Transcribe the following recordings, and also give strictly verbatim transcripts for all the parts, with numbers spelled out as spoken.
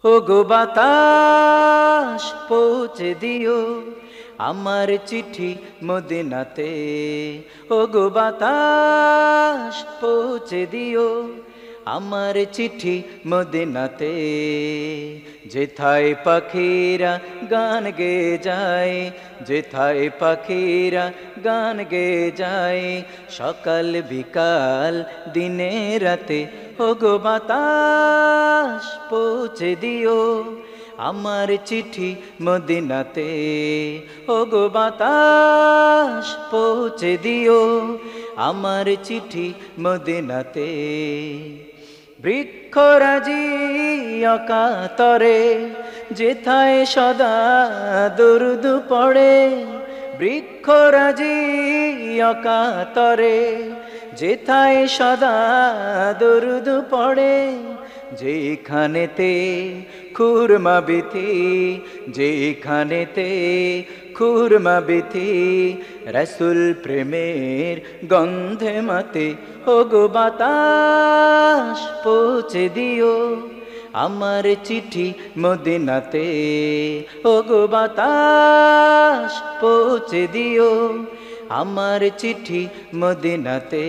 ও গো বাতাস পৌঁছে দিও আমার চিঠি মদিনাতে। ও গো বাতাস পৌঁছে দিও আমার চিঠি মদিনাতে। যেথায় পাখিরা গান গে যায়, যেথায় পাখিরা গান গে যায়, সকাল বিকাল দিনে রাতে। ও গো বাতাস পৌঁছে দিও আমার চিঠি মদিনাতে। ও গো বাতাস পৌঁছে দিও আমার চিঠি মদিনাতে। বৃক্ষরাজি অকাতরে যেথায় সদা দরুদ পড়ে, বৃক্ষরাজি অকাতরে যেথায় সদা দরুদ পড়ে, যেখানেতে খুরমা বিথি, যেখানেতে খুরমা বিথি, রসুল প্রেমের গন্ধে মাতে। ও গো বাতাস পৌঁছে দিও আমার চিঠি মদিনাতে। ও গো বাতাস পৌঁছে দিও আমার চিঠি মদিনাতে।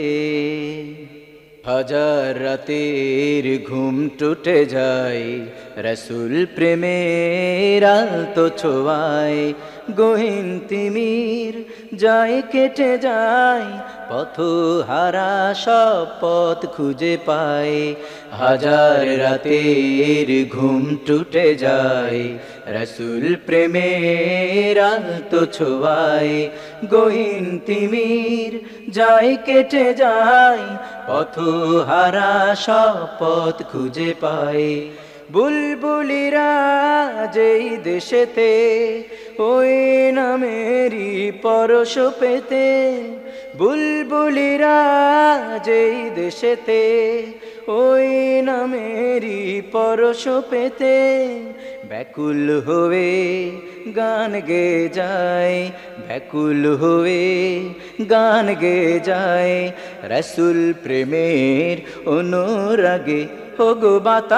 হাজার রাতের ঘুম টুটে যায় রসুল প্রেমের আলতো ছোঁয়ায়, গহীন তিমির যায় কেটে যায়, পথহারা সব পথ খুঁজে পায়। হাজার রাতের ঘুম টুটে যায় রসুল প্রেমের আলতো ছোঁয়ায়, গহীন তিমির যায় কেটে যায়, পথহারা সব পথ খুঁজে পায়। বুলবুলিরা যেই দেশেতে ওই নামেরই পরশ পেতে, বুলবুলিরা যেই দেশেতে ওই নামেরই পরশ পেতে, ব্যাকুল হয়ে গান গে যায়, ব্যাকুল হয়ে গান গে যায় রসুল প্রেমের অনুরাগে। ও গো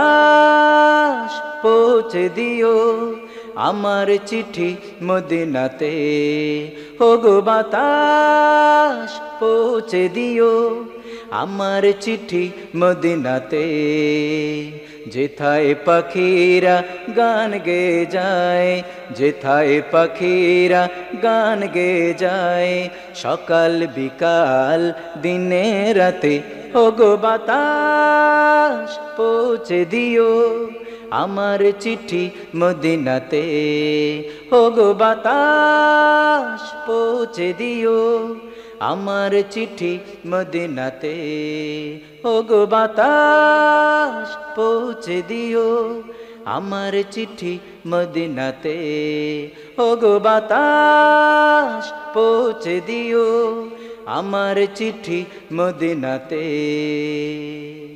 বাতাস পৌঁছে দিও আমার চিঠি মদিনাতে। ও গো বাতাস পৌঁছে দিও আমার চিঠি মদিনাতে। যেথায় পাখিরা গান গে যায়, যেথায় পাখিরা গান গে যায়, সকাল বিকাল দিনে রাতে। ও গো বাতাস পৌঁছে দিও আমার চিঠি মদিনাতে। ও গো বাতাস পৌঁছে দিও আমার চিঠি মদিনাতে। ও গো বাতাস পৌঁছে দিও আমার চিঠি মদিনাতে। ও গো বাতাস পৌঁছে দিও আমার চিঠি মদিনাতে।